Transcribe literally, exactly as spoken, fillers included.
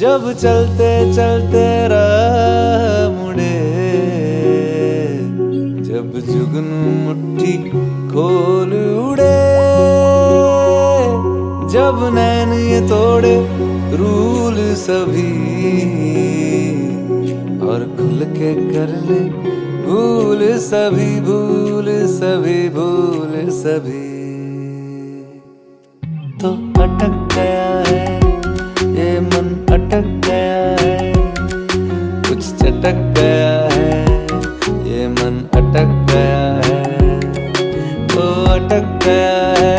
जब चलते चलते राह मुड़े, जब जुगनू मुट्ठी खोल उड़े, जब नैन ये तोड़े रूल सभी और खुल के कर ले भूल सभी, भूल सभी, भूल सभी। तो अटक गया है ये मन, अटक गया है, कुछ चटक गया है ये मन, अटक गया है, तो अटक गया है